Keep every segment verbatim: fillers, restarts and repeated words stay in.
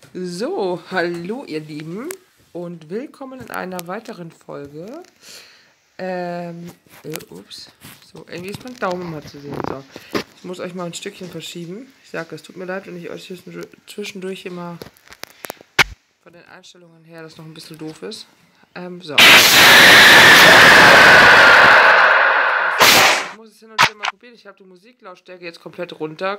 So, hallo ihr Lieben und willkommen in einer weiteren Folge. Ähm, äh, ups. So, irgendwie ist mein Daumen mal zu sehen. So, ich muss euch mal ein Stückchen verschieben. Ich sage, es tut mir leid, wenn ich euch zwischendurch immer von den Einstellungen her das noch ein bisschen doof ist. Ähm, so. Ich muss es hin und wieder mal probieren. Ich habe die Musiklautstärke jetzt komplett runter.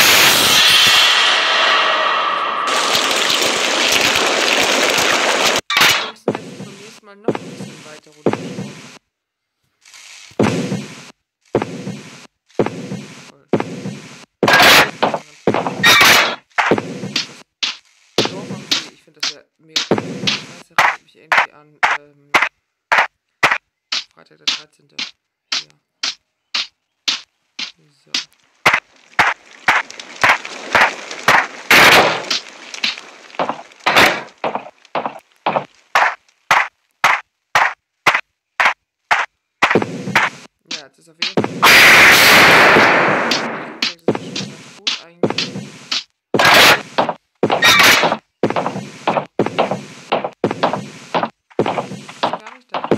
Ansonsten werde ich beim nächsten Mal noch ein bisschen weiter runter. Ich finde das ja mega cool. Das erinnert mich irgendwie an ähm, Freitag der dreizehnte. Hier. So. Ja, jetzt ist auf jeden Fall. Das ist schon ganz gut eigentlich. Gar nicht da.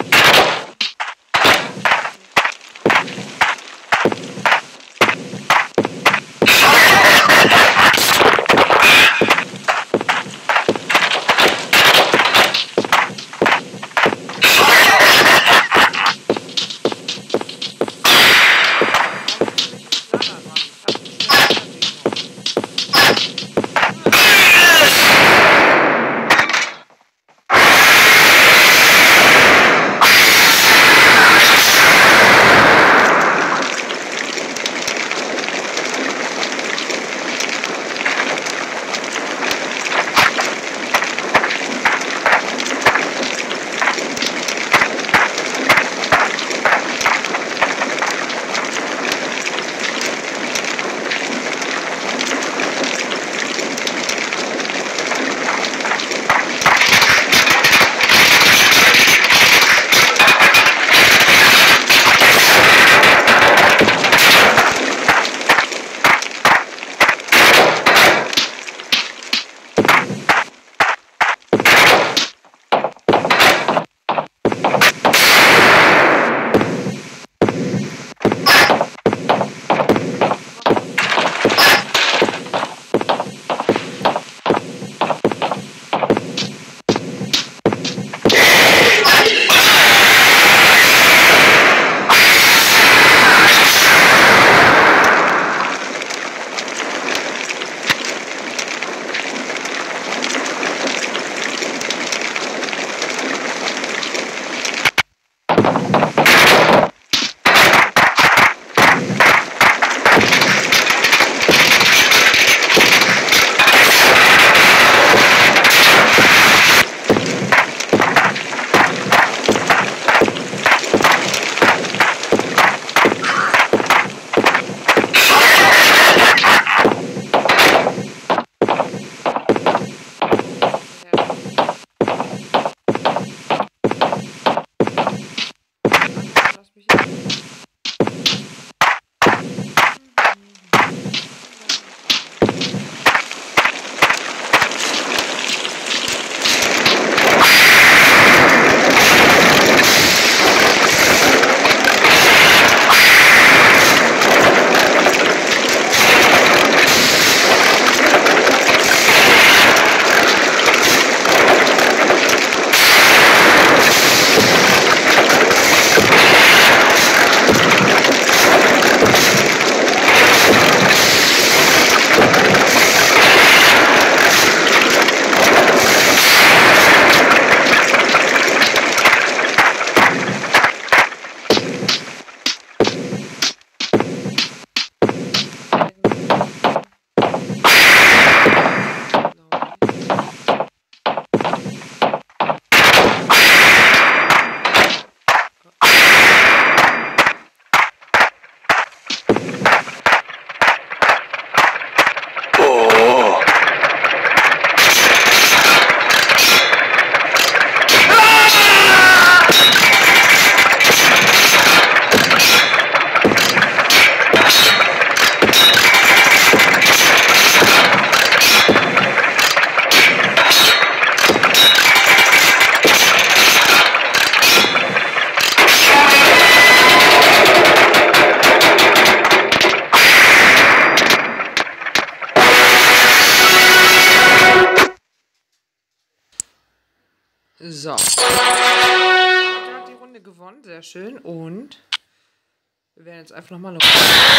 So. Der hat die Runde gewonnen, sehr schön. Und wir werden jetzt einfach nochmal noch.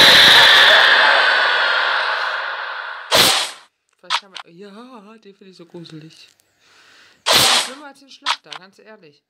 Vielleicht kann man. Ja, den finde ich so gruselig. Das ist schlimmer als den Schlachter, ganz ehrlich.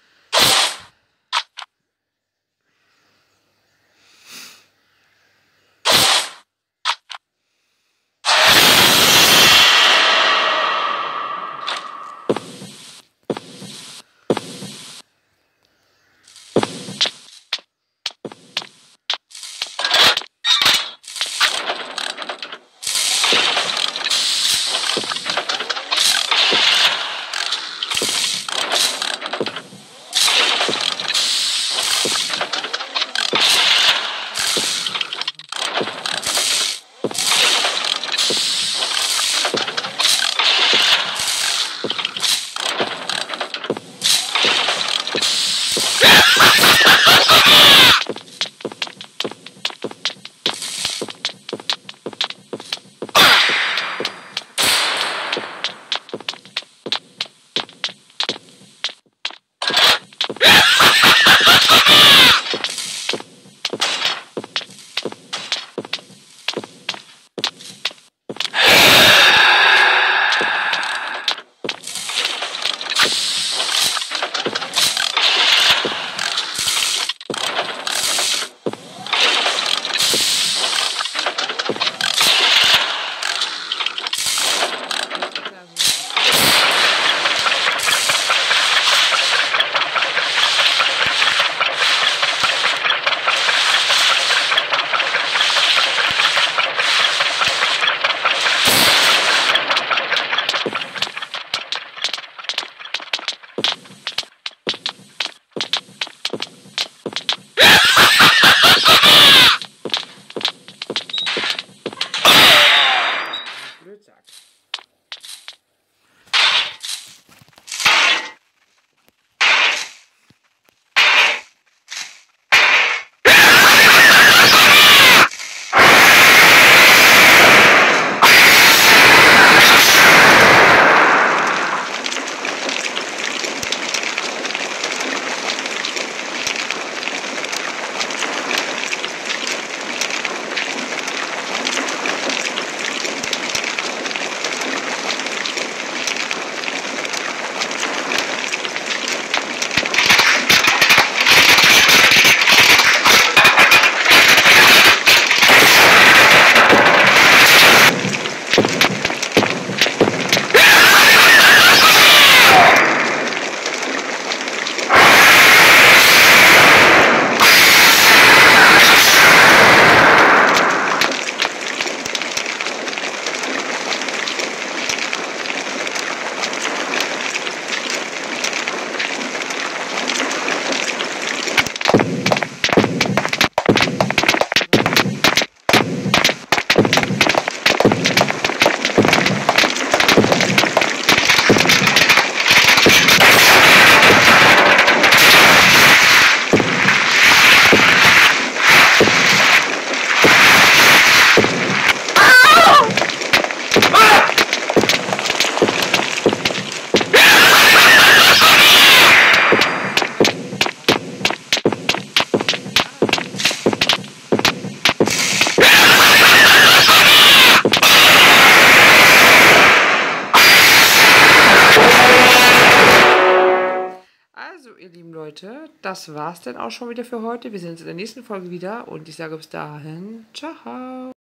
Leute, das war's dann auch schon wieder für heute. Wir sehen uns in der nächsten Folge wieder und ich sage bis dahin, ciao.